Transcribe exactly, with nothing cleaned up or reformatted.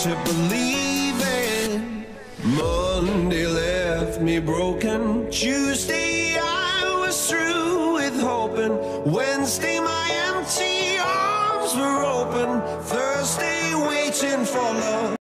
to believe in. Monday left me broken. Tuesday I was through with hoping. Wednesday my empty arms were open. Thursday waiting for love.